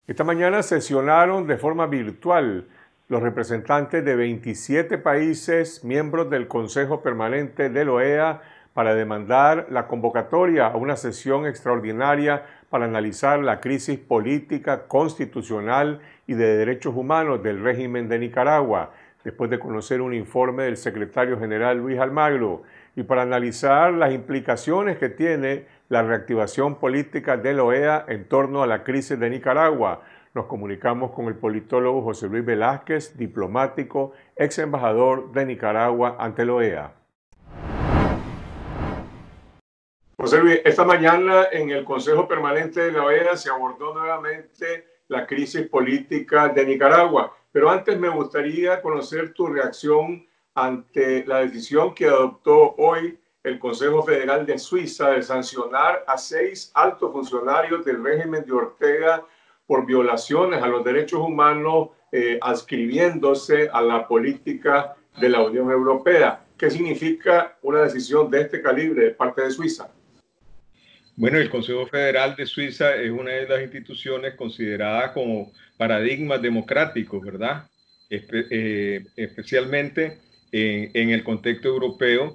Esta mañana sesionaron de forma virtual los representantes de 27 países miembros del Consejo Permanente de la OEA para demandar la convocatoria a una sesión extraordinaria para analizar la crisis política, constitucional y de derechos humanos del régimen de Nicaragua, después de conocer un informe del secretario general Luis Almagro, y para analizar las implicaciones que tiene la reactivación política de la OEA en torno a la crisis de Nicaragua. Nos comunicamos con el politólogo José Luis Velázquez, diplomático, ex embajador de Nicaragua ante la OEA. José Luis, esta mañana en el Consejo Permanente de la OEA se abordó nuevamente la crisis política de Nicaragua, pero antes me gustaría conocer tu reacción ante la decisión que adoptó hoy el Consejo Federal de Suiza de sancionar a 6 altos funcionarios del régimen de Ortega por violaciones a los derechos humanos, adscribiéndose a la política de la Unión Europea. ¿Qué significa una decisión de este calibre de parte de Suiza? Bueno, el Consejo Federal de Suiza es una de las instituciones consideradas como paradigmas democráticos, ¿verdad? Especialmente en el contexto europeo.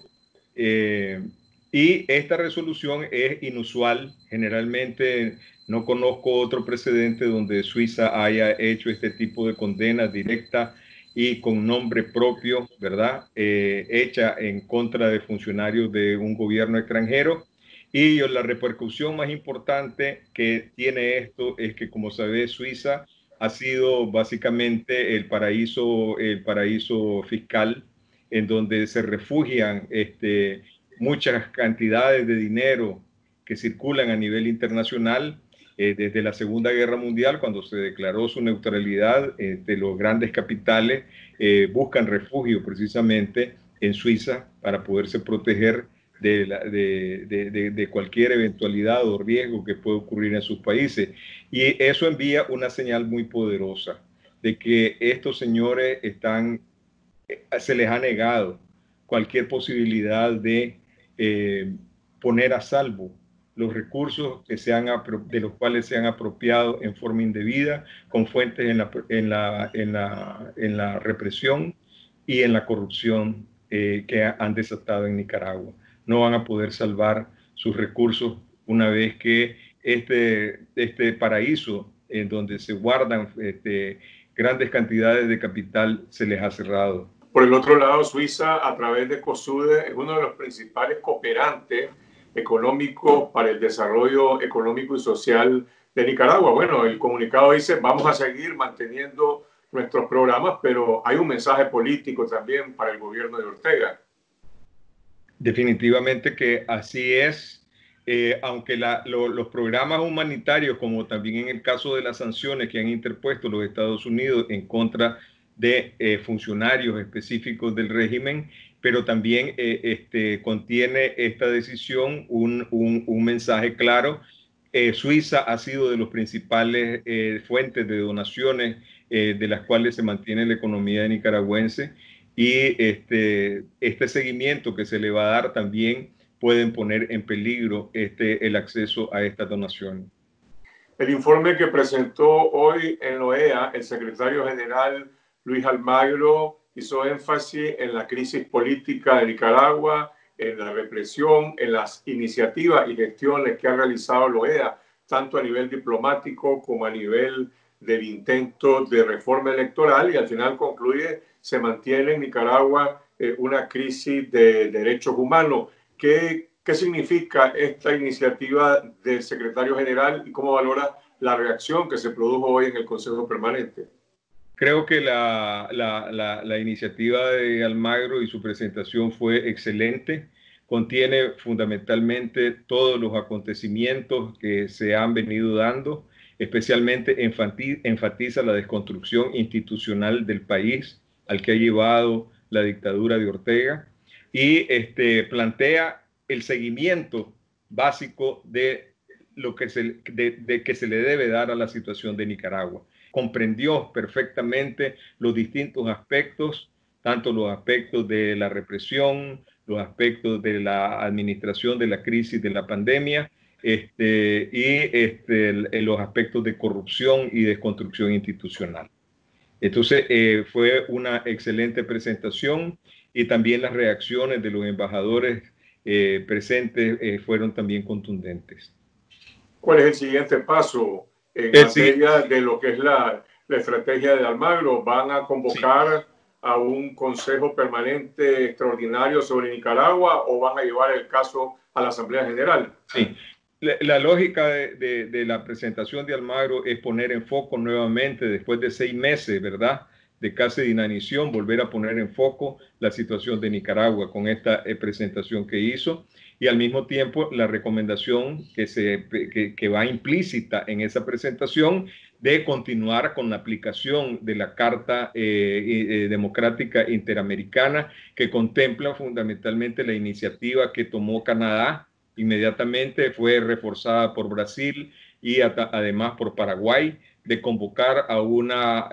Y esta resolución es inusual. Generalmente no conozco otro precedente donde Suiza haya hecho este tipo de condenas directas y con nombre propio, ¿verdad? Hecha en contra de funcionarios de un gobierno extranjero. Y la repercusión más importante que tiene esto es que, como sabes, Suiza ha sido básicamente el paraíso fiscal en donde se refugian muchas cantidades de dinero que circulan a nivel internacional. Desde la Segunda Guerra Mundial, cuando se declaró su neutralidad, los grandes capitales buscan refugio precisamente en Suiza para poderse proteger de cualquier eventualidad o riesgo que pueda ocurrir en sus países. Y eso envía una señal muy poderosa de que estos señores se les ha negado cualquier posibilidad de poner a salvo los recursos de los cuales se han apropiado en forma indebida, con fuentes en la represión y en la corrupción que han desatado en Nicaragua. No van a poder salvar sus recursos una vez que este paraíso en donde se guardan grandes cantidades de capital se les ha cerrado. Por el otro lado, Suiza, a través de COSUDE, es uno de los principales cooperantes económicos para el desarrollo económico y social de Nicaragua. Bueno, el comunicado dice, vamos a seguir manteniendo nuestros programas, pero hay un mensaje político también para el gobierno de Ortega. Definitivamente que así es. Aunque los programas humanitarios, como también en el caso de las sanciones que han interpuesto los Estados Unidos en contra de funcionarios específicos del régimen, pero también contiene esta decisión un mensaje claro. Suiza ha sido de los principales fuentes de donaciones de las cuales se mantiene la economía nicaragüense, y este seguimiento que se le va a dar también pueden poner en peligro el acceso a estas donaciones. El informe que presentó hoy en la OEA el secretario general Luis Almagro hizo énfasis en la crisis política de Nicaragua, en la represión, en las iniciativas y gestiones que ha realizado la OEA, tanto a nivel diplomático como a nivel del intento de reforma electoral, y al final concluye, se mantiene en Nicaragua una crisis de derechos humanos. ¿Qué significa esta iniciativa del secretario general y cómo valora la reacción que se produjo hoy en el Consejo Permanente? Creo que la iniciativa de Almagro y su presentación fue excelente. Contiene fundamentalmente todos los acontecimientos que se han venido dando, especialmente enfatiza la desconstrucción institucional del país al que ha llevado la dictadura de Ortega, y plantea el seguimiento básico de lo que que se le debe dar a la situación de Nicaragua. Comprendió perfectamente los distintos aspectos, tanto los aspectos de la represión, los aspectos de la administración de la crisis de la pandemia, en los aspectos de corrupción y desconstrucción institucional. Entonces, fue una excelente presentación y también las reacciones de los embajadores presentes fueron también contundentes. ¿Cuál es el siguiente paso en Sí, materia de lo que es la estrategia de Almagro? ¿Van a sí, convocar a un consejo permanente extraordinario sobre Nicaragua o van a llevar el caso a la Asamblea General? sí. La lógica de la presentación de Almagro es poner en foco nuevamente, después de 6 meses, ¿verdad?, de casi de inanición, volver a poner en foco la situación de Nicaragua con esta presentación que hizo, y al mismo tiempo la recomendación que va implícita en esa presentación de continuar con la aplicación de la Carta Democrática Interamericana, que contempla fundamentalmente la iniciativa que tomó Canadá. Inmediatamente fue reforzada por Brasil y además por Paraguay, de convocar a una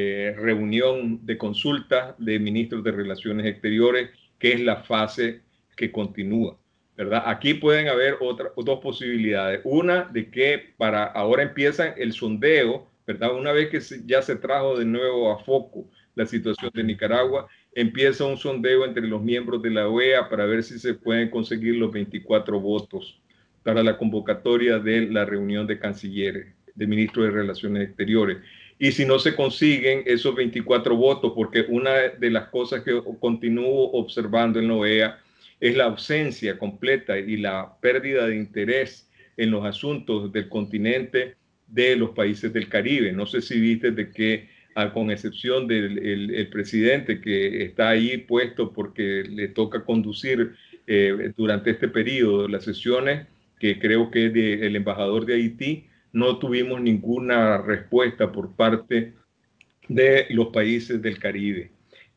reunión de consulta de ministros de Relaciones Exteriores, que es la fase que continúa, ¿verdad? Aquí pueden haber dos posibilidades. Una, de que para ahora empieza el sondeo, ¿verdad? Una vez que ya se trajo de nuevo a foco la situación de Nicaragua, empieza un sondeo entre los miembros de la OEA para ver si se pueden conseguir los 24 votos para la convocatoria de la reunión de cancilleres, de ministros de Relaciones Exteriores. Y si no se consiguen esos 24 votos, porque una de las cosas que continúo observando en la OEA es la ausencia completa y la pérdida de interés en los asuntos del continente de los países del Caribe. No sé si viste de que, con excepción del el presidente que está ahí puesto porque le toca conducir durante este periodo las sesiones, que creo que es del embajador de Haití, no tuvimos ninguna respuesta por parte de los países del Caribe,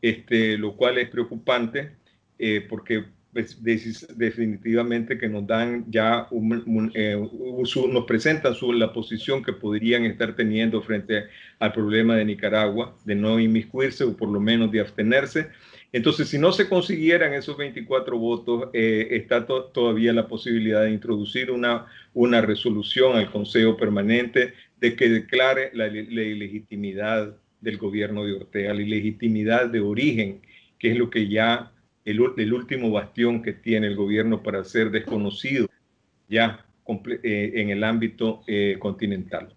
lo cual es preocupante porque pues, definitivamente que nos dan ya nos presentan la posición que podrían estar teniendo frente al problema de Nicaragua, de no inmiscuirse o por lo menos de abstenerse. Entonces, si no se consiguieran esos 24 votos, está todavía la posibilidad de introducir una resolución al Consejo Permanente de que declare la ilegitimidad del gobierno de Ortega, la ilegitimidad de origen, que es lo que ya el último bastión que tiene el gobierno para ser desconocido ya en el ámbito continental.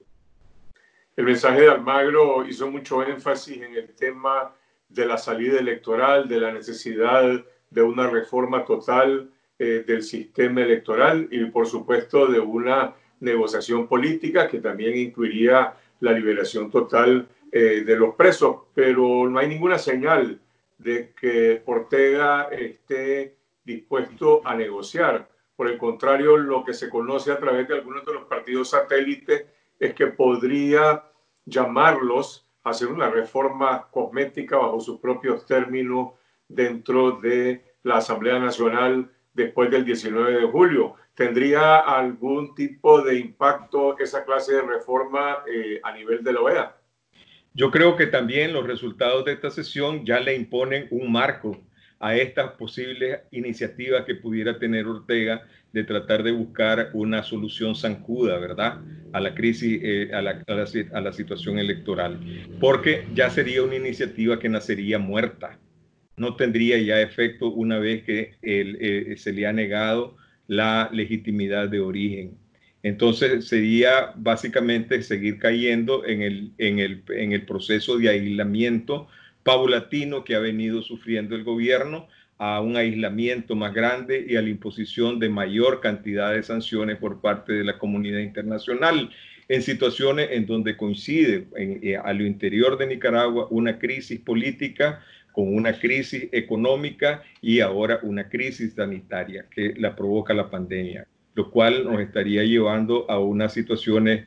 El mensaje de Almagro hizo mucho énfasis en el tema de la salida electoral, de la necesidad de una reforma total del sistema electoral y, por supuesto, de una negociación política que también incluiría la liberación total de los presos. Pero no hay ninguna señal de que Ortega esté dispuesto a negociar. Por el contrario, lo que se conoce a través de algunos de los partidos satélites es que podría llamarlos a hacer una reforma cosmética bajo sus propios términos dentro de la Asamblea Nacional después del 19 de julio. ¿Tendría algún tipo de impacto esa clase de reforma a nivel de la OEA? Yo creo que también los resultados de esta sesión ya le imponen un marco a estas posibles iniciativas que pudiera tener Ortega de tratar de buscar una solución zancuda, ¿verdad?, a la crisis, a la situación electoral, porque ya sería una iniciativa que nacería muerta, no tendría ya efecto una vez que se le ha negado la legitimidad de origen. Entonces sería básicamente seguir cayendo en el proceso de aislamiento paulatino que ha venido sufriendo el gobierno, a un aislamiento más grande y a la imposición de mayor cantidad de sanciones por parte de la comunidad internacional, en situaciones en donde coincide a lo interior de Nicaragua una crisis política con una crisis económica y ahora una crisis sanitaria que la provoca la pandemia, lo cual nos estaría llevando a unas situaciones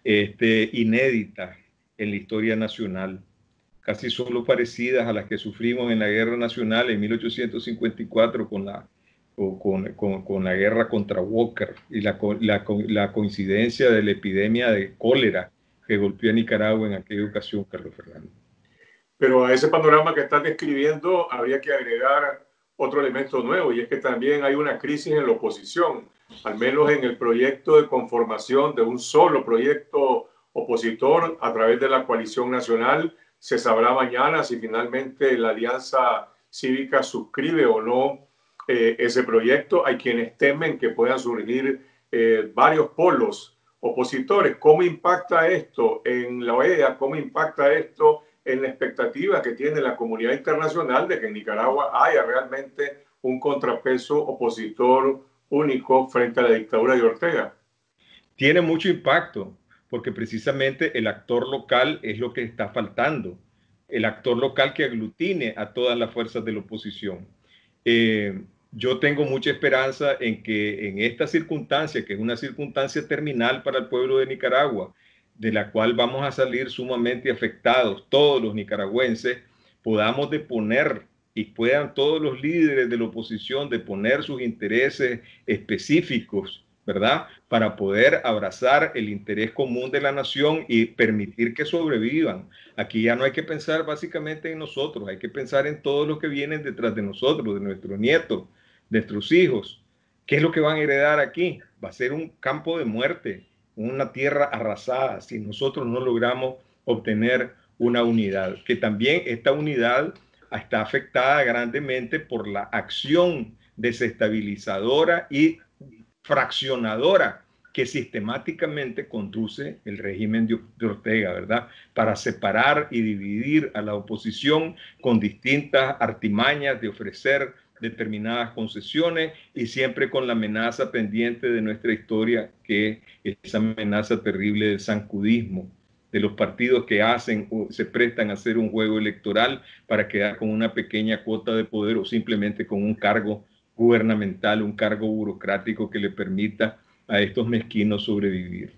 inéditas en la historia nacional, casi solo parecidas a las que sufrimos en la Guerra Nacional en 1854 con la guerra contra Walker y la coincidencia de la epidemia de cólera que golpeó a Nicaragua en aquella ocasión, Carlos Fernando. Pero a ese panorama que estás describiendo habría que agregar otro elemento nuevo, y es que también hay una crisis en la oposición. al menos en el proyecto de conformación de un solo proyecto opositor a través de la coalición nacional. Se sabrá mañana si finalmente la Alianza Cívica suscribe o no ese proyecto. Hay quienes temen que puedan surgir varios polos opositores. ¿Cómo impacta esto en la OEA? ¿Cómo impacta esto en la expectativa que tiene la comunidad internacional de que en Nicaragua haya realmente un contrapeso opositor único frente a la dictadura de Ortega? Tiene mucho impacto, porque precisamente el actor local es lo que está faltando, el actor local que aglutine a todas las fuerzas de la oposición. Yo tengo mucha esperanza en que en esta circunstancia, que es una circunstancia terminal para el pueblo de Nicaragua, de la cual vamos a salir sumamente afectados todos los nicaragüenses, podamos deponer y puedan todos los líderes de la oposición deponer sus intereses específicos, ¿verdad? Para poder abrazar el interés común de la nación y permitir que sobrevivan. Aquí ya no hay que pensar básicamente en nosotros, hay que pensar en todos los que vienen detrás de nosotros, de nuestros nietos, de nuestros hijos. ¿Qué es lo que van a heredar aquí? Va a ser un campo de muerte, una tierra arrasada, si nosotros no logramos obtener una unidad. Que también esta unidad está afectada grandemente por la acción desestabilizadora y fraccionadora que sistemáticamente conduce el régimen de Ortega, ¿verdad? Para separar y dividir a la oposición con distintas artimañas de ofrecer determinadas concesiones y siempre con la amenaza pendiente de nuestra historia, que es esa amenaza terrible del zancudismo, de los partidos que hacen o se prestan a hacer un juego electoral para quedar con una pequeña cuota de poder o simplemente con un cargo gubernamental, un cargo burocrático que le permita a estos mezquinos sobrevivir.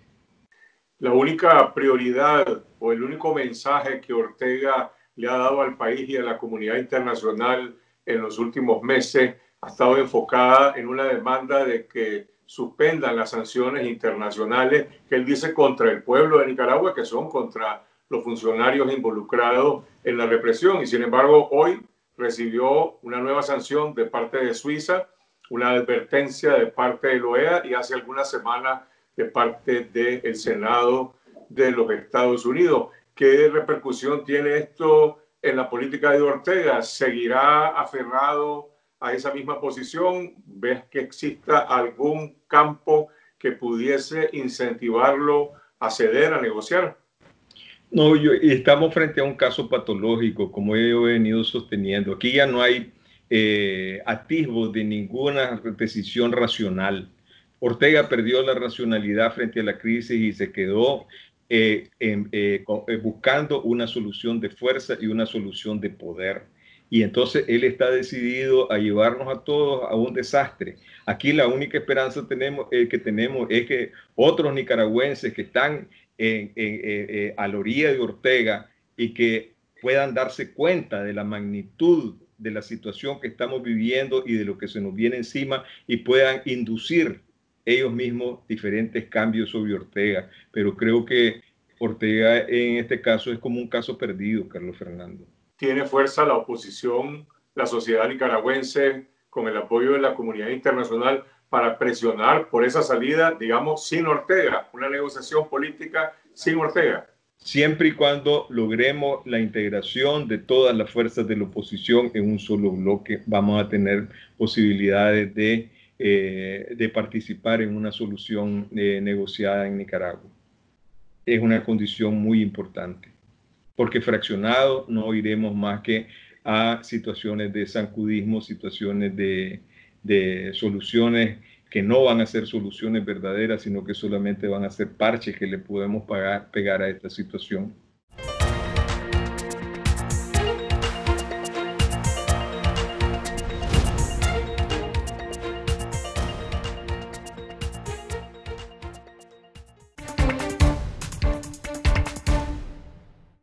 La única prioridad o el único mensaje que Ortega le ha dado al país y a la comunidad internacional en los últimos meses ha estado enfocada en una demanda de que suspendan las sanciones internacionales que él dice contra el pueblo de Nicaragua, que son contra los funcionarios involucrados en la represión. Y sin embargo, hoy recibió una nueva sanción de parte de Suiza, una advertencia de parte de la OEA y hace algunas semanas de parte del Senado de los Estados Unidos. ¿Qué repercusión tiene esto en la política de Ortega? ¿Seguirá aferrado a esa misma posición? ¿Ves que exista algún campo que pudiese incentivarlo a ceder, a negociar? No, estamos frente a un caso patológico, como yo he venido sosteniendo. Aquí ya no hay atisbos de ninguna decisión racional. Ortega perdió la racionalidad frente a la crisis y se quedó buscando una solución de fuerza y una solución de poder. Y entonces él está decidido a llevarnos a todos a un desastre. Aquí la única esperanza que tenemos es que otros nicaragüenses que están a la orilla de Ortega y que puedan darse cuenta de la magnitud de la situación que estamos viviendo y de lo que se nos viene encima y puedan inducir ellos mismos diferentes cambios sobre Ortega. Pero creo que Ortega en este caso es como un caso perdido, Carlos Fernando. Tiene fuerza la oposición, la sociedad nicaragüense, con el apoyo de la comunidad internacional para presionar por esa salida, digamos, sin Ortega, una negociación política sin Ortega. Siempre y cuando logremos la integración de todas las fuerzas de la oposición en un solo bloque, vamos a tener posibilidades de participar en una solución negociada en Nicaragua. Es una condición muy importante, porque fraccionado no iremos más que a situaciones de zancudismo, situaciones de soluciones que no van a ser soluciones verdaderas, sino que solamente van a ser parches que le podemos pegar a esta situación.